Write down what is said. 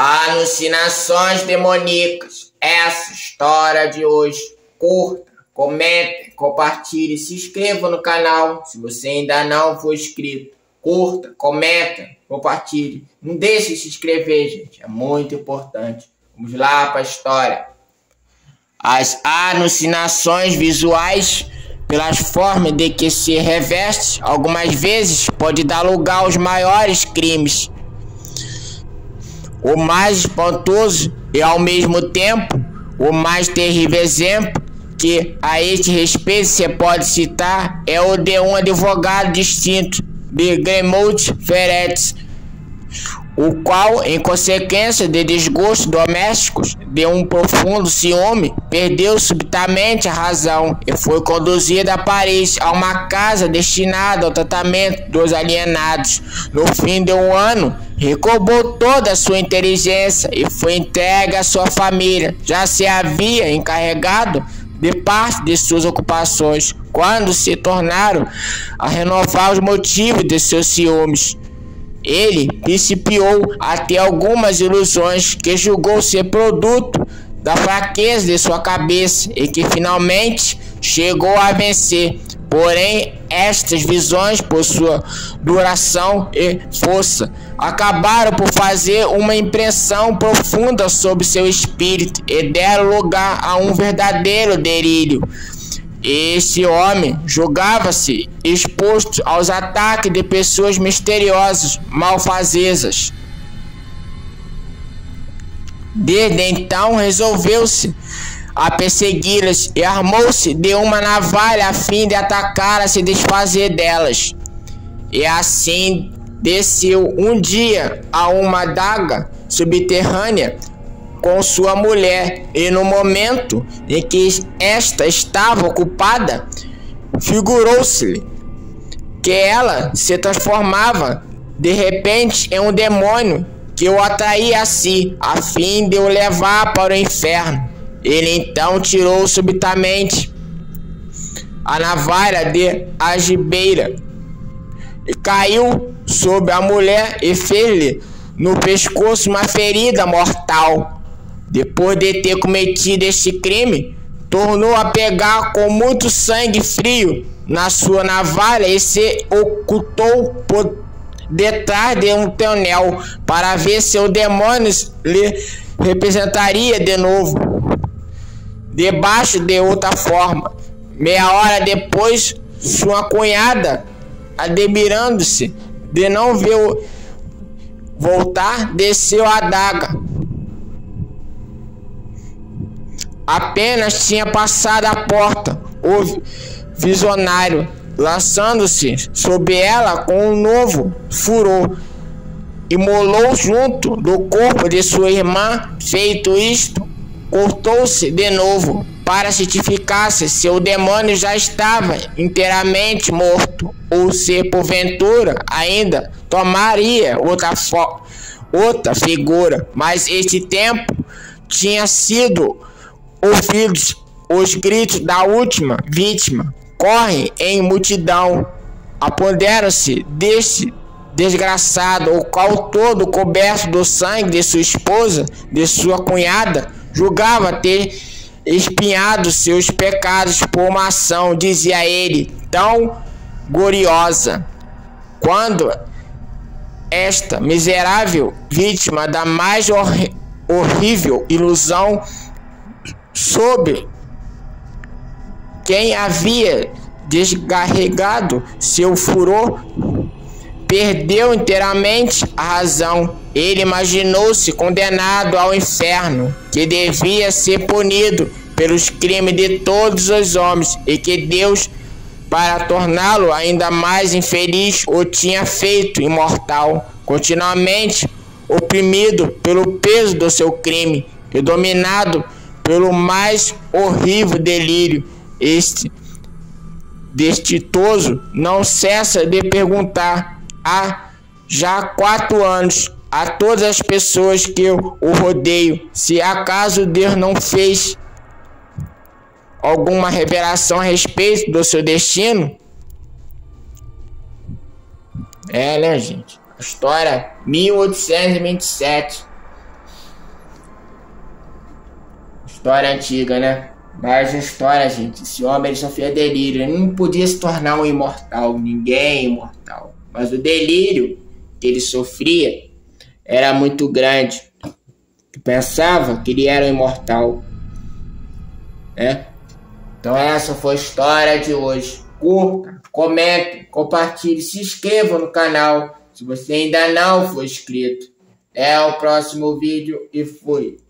Alucinações demoníacas. Essa história de hoje. Curta, comente, compartilhe, se inscreva no canal se você ainda não for inscrito. Curta, comenta, compartilhe. Não deixe de se inscrever, gente. É muito importante. Vamos lá para a história. As alucinações visuais, pelas formas de que se reveste, algumas vezes pode dar lugar aos maiores crimes. O mais espantoso e ao mesmo tempo o mais terrível exemplo que a este respeito se pode citar é o de um advogado distinto de Greenwald Ferretti, o qual, em consequência de desgostos domésticos, de um profundo ciúme, perdeu subitamente a razão e foi conduzido a Paris a uma casa destinada ao tratamento dos alienados. No fim de um ano, recobrou toda a sua inteligência e foi entregue à sua família. Já se havia encarregado de parte de suas ocupações, quando se tornaram a renovar os motivos de seus ciúmes. Ele principiou a ter algumas ilusões que julgou ser produto da fraqueza de sua cabeça e que finalmente chegou a vencer. Porém, estas visões, por sua duração e força, acabaram por fazer uma impressão profunda sobre seu espírito e deram lugar a um verdadeiro delírio. Esse homem julgava-se exposto aos ataques de pessoas misteriosas, malfazesas. Desde então resolveu-se a persegui-las e armou-se de uma navalha a fim de atacar e se desfazer delas. E assim desceu um dia a uma adaga subterrânea com sua mulher, e no momento em que esta estava ocupada, figurou-se-lhe que ela se transformava de repente em um demônio que o atraía a si, a fim de o levar para o inferno. Ele então tirou subitamente a navalha de algibeira e caiu sobre a mulher e fez-lhe no pescoço uma ferida mortal. Depois de ter cometido este crime, tornou a pegar com muito sangue frio na sua navalha e se ocultou por detrás de um tonel para ver se o demônio lhe representaria de novo, debaixo de outra forma. Meia hora depois, sua cunhada, admirando-se de não ver voltar, desceu a adaga. Apenas tinha passado a porta, o visionário, lançando-se sobre ela com um novo furor, imolou junto do corpo de sua irmã. Feito isto, cortou-se de novo para certificar-se se o demônio já estava inteiramente morto ou se porventura ainda tomaria outra figura. Mas este tempo tinha sido ouvidos os gritos da última vítima. Correm em multidão, apoderam-se deste desgraçado, o qual, todo coberto do sangue de sua esposa, de sua cunhada, julgava ter expiado seus pecados por uma ação, dizia ele, tão gloriosa. Quando esta miserável vítima da mais horrível ilusão soube quem havia descarregado seu furor, perdeu inteiramente a razão. Ele imaginou-se condenado ao inferno, que devia ser punido pelos crimes de todos os homens, e que Deus, para torná-lo ainda mais infeliz, o tinha feito imortal, continuamente oprimido pelo peso do seu crime e dominado pelo mais horrível delírio. Este destituoso não cessa de perguntar há já 4 anos a todas as pessoas que o rodeiam se acaso Deus não fez alguma revelação a respeito do seu destino. Né, gente? A história 1827. História antiga, né? Mais uma história, gente. Esse homem ele sofria delírio. Ele não podia se tornar um imortal. Ninguém é imortal. Mas o delírio que ele sofria era muito grande. Ele pensava que ele era um imortal. Né? Então essa foi a história de hoje. Curta, comente, compartilhe, se inscreva no canal se você ainda não for inscrito. Até o próximo vídeo e fui!